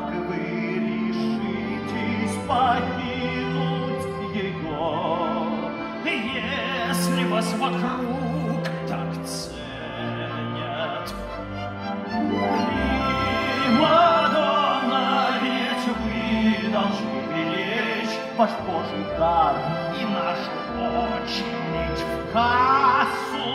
как вы решитесь покинуть ее, если вас вокруг так ценят? Прима Дonna, ведь вы должны беречь ваш Божий дар и нашу очередь в кассу.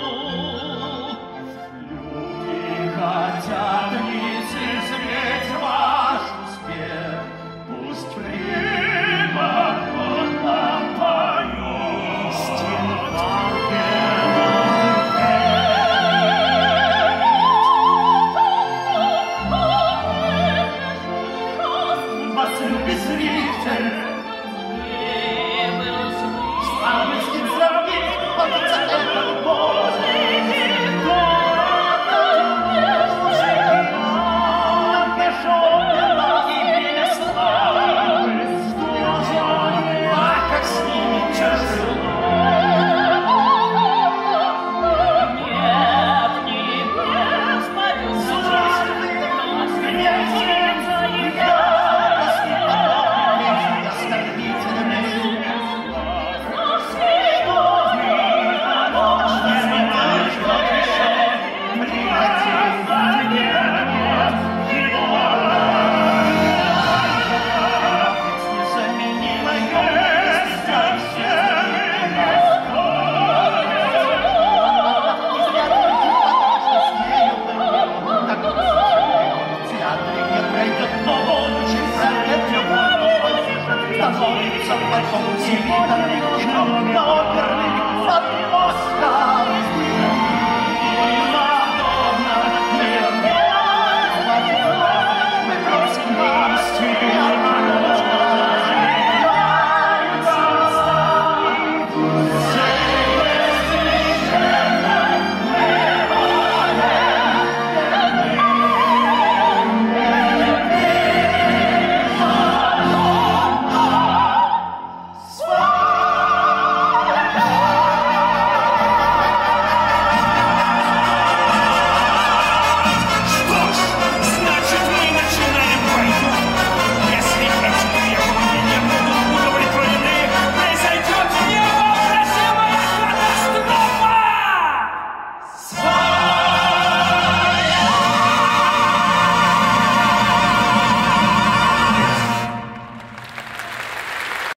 Люди хотят лицезреть ваш успех, пусть Прима Donna поет стихи. Вас любит зритель.